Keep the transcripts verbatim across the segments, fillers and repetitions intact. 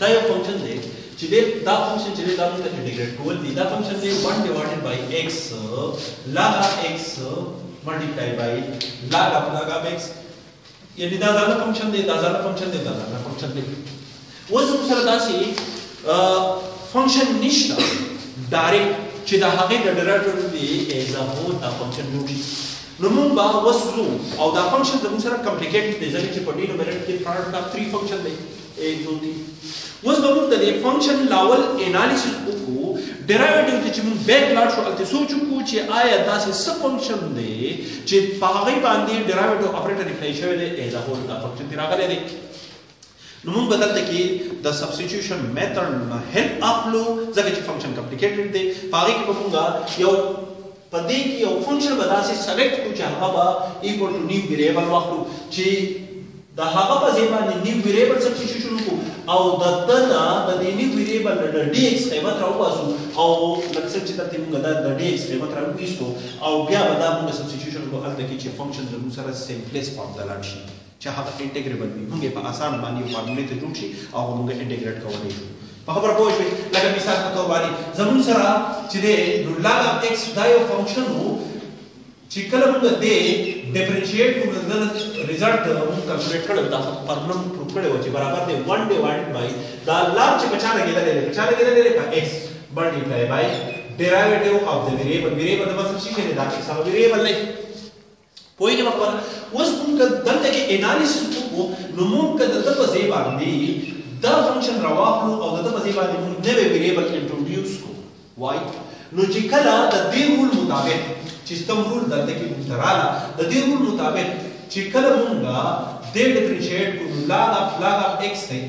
دا یو فنکشن دی چې دا فنکشن چې دا موږ انټیګریټ کول دي دا فنکشن دی one divided by x log of x multiply by log of log of x یعنی دا دا فنکشن دی دا دا فنکشن دی دا دا فنکشن دی اوس موږ سره داسې فنکشن نشته ډایرکټ چې دا هغه د ډیرایویټیو دی ایز ا هول دا فنکشن جوړي نو موږ به وسو او دا فنکشن د موږ سره کمپلیکیټډ دی ځکه چې په ډینومینیټر کې پروډکټ اف تھری فنکشن دی ایک دو تین اوس به موږ د دې فنکشن لاول انالیسس وکړو ډیرایویټیو ته چې موږ بیک لاړ شو الته سوچ وکړو چې آیا داسې څه فنکشن دی چې په هغه باندې ډیرایویټیو اپریټر اپلای شوی دی ایز ا هول دا فنکشن دی راغلی دی نو موږ به دلته کې د سبسټیټیوشن میتھډ نه هیلپ اخلو ځکه چې فنکشن کمپلیکیټډ دی په هغې کې به موږ یو په دې کې یو فنکشن به داسې سلیکټ کړو چې هغه به ایکوال ټو نیو ویریبل واخلو چې د هغه په ځای باندې نیو ویریبل سبسټیټیوشن وکړو او د ده نه د دې نیو ویریبل نه د ډي ایکس قیمت راوباسو او لکه څنګه چې دلته موږ د ډي ایکس قیمت راوایستو او بیا به دا موږ سبسټیټیوشن وکړو هلته کې چې فنکشن زموږ سره سمپلیس فارم ته لاړ شي چې هغه انټیګریبل وي موږ یې په اسانه باندې یو فارمولې ته جوړ شي او هغه موږ انټیګریټ کولی شو په خبره پوه شوې لکه مثال په توګه باندې زموږ سره چې دی نو لاګ اف ایکس دا یو فنکشن و چې کله موږ دې ډیفرنشیټ کړو د ریزلټ موږ کلکولیټ کړو دا فارموله موږ پروف کړی و چې برابر دی one divided by دا لاګ چې په چا لګېدلی دی په چا لګېدلی دی په ایکس ملټیپلای بای ډیرایویټیو اف د ویریبل ویریبل د مطلب څه شی دی دا ایکس هغه ویریبل دی پوهېږې په خبره اوس موږ دلته کې انالیسس وکړو نو موږ که د ده په ځای باندې دا فنکشن راواخلو او د ده په ځای باندې موږ نوی ویریبل انټروډیوس کړو وای نو چې کله د دې رول مطابق چې کوم رول دلته کې موږ ته راغله د دې رول مطابق چې کله موږ دې ډیفرنشیټ کړو لاګ اف لاګ اف ایکس دی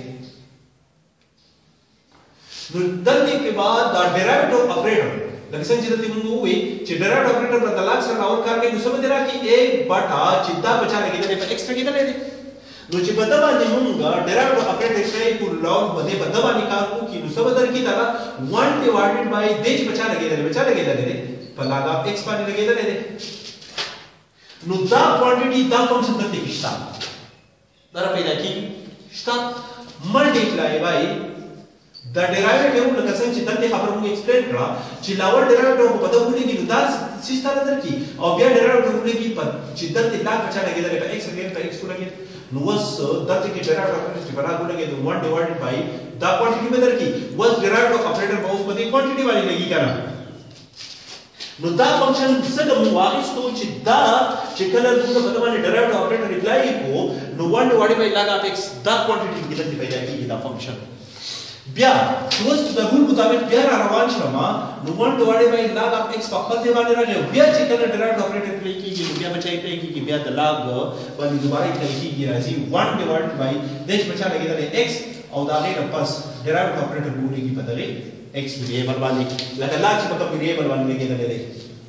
نو دلته کې بعد دا ډیرایویټیو اپریټر لکه څنګه چې دلته موږ ووایي چې ډیرایویټیو اپریټر به د لاګ سره راول کار کوي نو څه به دې راکړي ایک بټه چې دا په چا لګېدلی په ایکس لګېدلی دی نو چې په ده باندې موږ ډیرایویټیو اپریټر کوي کو لاګ به دې په ده باندې کار وکړي نو څه به درکړي دا one divided by دې چې په چا لګېدلی په چا لګېدلی دی په لاګ اف ایکس باندې لګېدلی دی نو دا کوانټیټي دا فنکشن دلته کې شته دا را پیدا کېږي شته ملټیپلای بای دا ډیرایویټیو لکه څنګه چې دلته خبره موږ ایکسپلین کړه چې لاول ډیرایویټیو په دغه ولګي نو دا سیسټم درکې او بیا ډیرایویټیو ولګي په چې دلته لاګ په چا لګېدلی په ایکس لګېدلی په ایکس ولګېد نو اوس دلته کې ډیرایویټیو چې په لاګ ولګېد one divided by دا کوانټیټي به درکې اوس ډیرایویټیو اپریټر به اوس په دې کوانټیټي باندې لګي که نه نو دا فنکشن څنګه موږ واخیستو چې دا چې کله موږ په ده باندې ډیرایویټیو اپریټر اپلای کړو نو one divided by log of x دا کوانټیټي کې دلته پیدا کېږي دا فنکشن بیا اوس د رول مطابق بیا را روان شوم نو one divided by log of x په خپل ځای باندې راغی بیا چې کله ډیرایویټیو اپریټر اپلای کېږي نو بیا به چا اپلای کېږي بیا د لاګ باندې دوباره اپلای کېږي راځي one divided by دې چې په چا لګېدلی x او د هغې نه پس ډیرایویټیو اپریټر ولګي په دغې x ویریبل باندې لکه لاګ چې په کوم ویریبل باندې لګېدلی دی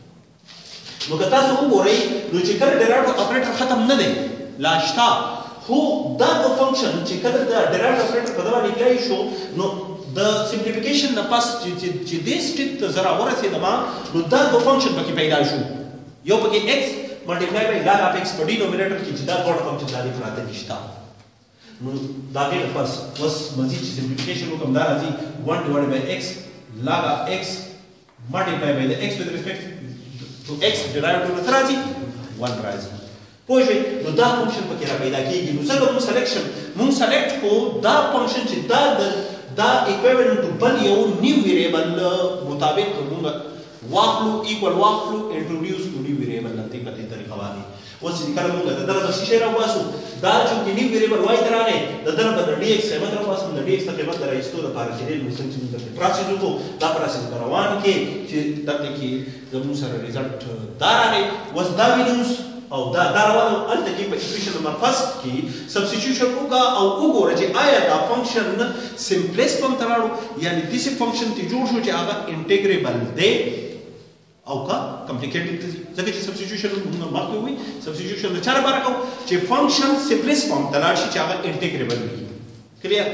نو که تاسو وګورئ نو چې کله ډیرایویټیو اپریټر ختم نه دی لا شته خو دا د فنکشن چې کله د ډیرایویټیو اپریټر په ده باندې اپلای شو نو د سمپلیفیکیشن نه پس چې دې سټیپ ته زه راورسېدم نو دا د فنکشن پکې پیدا شو یو پکې x ملټیپلای بای لاګ اف x په ډینومینیټر کې چې دا دواړه فنکشن دا دې پراته دي شته نو دا دې نه پس اوس مزید چې سمپلیفیکیشن وکړم دا راځي one divided by x log of x multiply by the x with respect to x derivative څه راځي one راځي پوه شوئ نو دا فنکشن پکې را پیدا کېږي نو څنګه موږ سلیکشن موږ سلیکټ کړو دا فنکشن چې دا د دا equivalent to بل یو نیو ویریبل مطابق موږ واخلو ایکوال واخلو انټروډیوس ټو نیو ویریبل نتې په دې طریقه باندې اوس چې کله موږ د دغه څه شی راوباسو دا چې نیو ویریبل وای ته راغی د دغه په ډي ایکس قیمت راوباسو د ډي ایکس قیمت راایستو لپاره چې دې مثلا چې موږ پروسس وکړو دا پروسس روان کې چې دغه کې زموږ سره ریزلټ دا راغی اوس دا وینوس او دا دا روانو هلته کې په ایکویشن نمبر فرست کې سبسټیټیوشن وکړه او وګوره چې آیا دا فنکشن سمپلیس فارم ته راوړو یعنې داسې فنکشن ته جوړ شو چې هغه انټیګریبل دی او که کمپلیکیټډ ته ځي ځکه چې سبسټیټیوشن موږ مخکې ووایي سبسټیټیوشن د چا لپاره کوو چې فنکشن سمپلیس فارم ته لاړ شي چې هغه انټیګریبل وي کلیر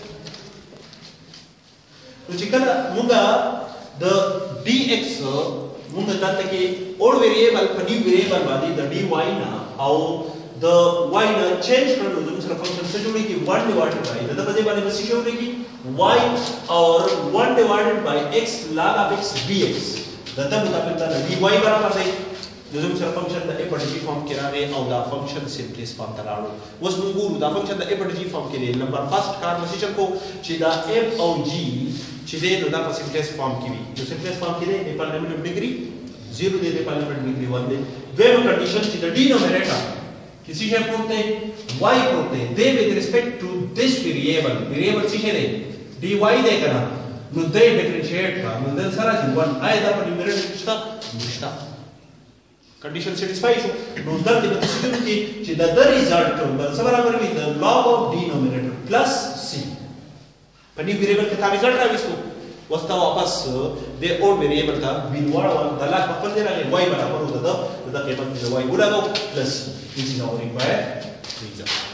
نو چې کله موږ د ډي ایکس موږ دلته کې اوړ ویریبل په نیو ویریبل باندې د ډي واي نه او the y نه چینج کړو زموږ سره فنکشن څه جوړي کی one divided by د په دې باندې بس شي جوړي کی y اور one divided by x log of x dx د دې مطابق دا dy برابر دی د زموږ سره فنکشن د a پر g فارم کې راغی او دا فنکشن سمپلیس فارم ته راوړو اوس موږ ګورو دا فنکشن د a پر g فارم کې دی نمبر فرست کار مسیچ کو چې دا f او g چې دې نو دا په سمپلیس فارم کې وي نو سمپلیس فارم کې دی د پارلیمنت ډیګري zero دی د پارلیمنت ډیګري one دی دویم کنډیشن چې د ډینومینیټر किसी है प्रूफ है y proof है दे with respect to this variable variable सी है dy दे करना नो दे डिफरेंशिएट का नो दे सारा जी वन आए दा पर न्यूमरेटर निश्ता निश्ता कंडीशन सेटिस्फाई शो नो दर दे सिस्टम की چې د د रिजल्ट बल बराबर वि the log of denominator plus c पनि वेरिएबल के था रिजल्ट राविस्तो वस्ता वापस दे और वेरिएबल था बिनवाड़ा द log पर दे रहा है y बराबर होता था द कीमत जो y गुणा को plus this is our required result